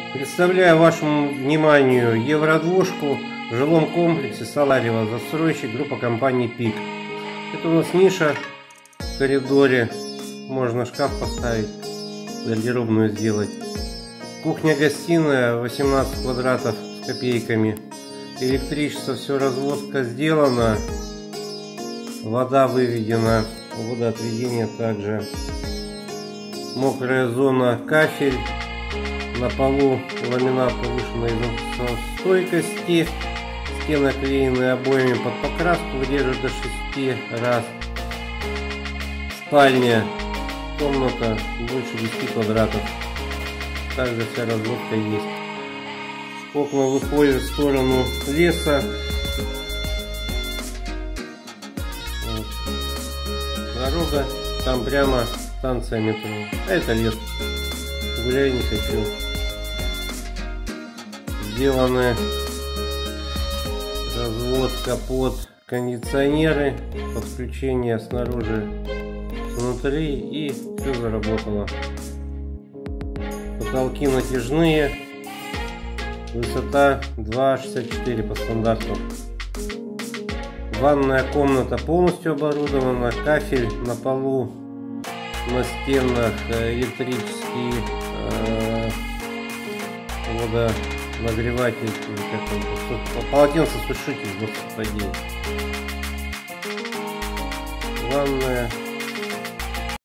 Представляю вашему вниманию евродвушку в жилом комплексе Саларьево, застройщик группа компании ПИК. Это у нас ниша в коридоре, можно шкаф поставить, гардеробную сделать. Кухня-гостиная 18 квадратов с копейками. Электричество, все, разводка сделана. Вода выведена, водоотведение также. Мокрая зона, кафель. На полу ламинат повышенной износостойкости. Стены оклеены обоями под покраску, выдерживают до 6 раз. Спальня, комната больше 10 квадратов. Также вся разводка есть. Окна выходят в сторону леса. Вот. Дорога, там прямо станция метро. А это лес. Гуляй не хочу. Сделаны разводка под кондиционеры, подключение снаружи, внутри, и все заработало. Потолки натяжные, высота 2,64 по стандарту. Ванная комната полностью оборудована, кафель на полу, на стенах, электрический водонагреватель, полотенцесушитель, господи. Ванная.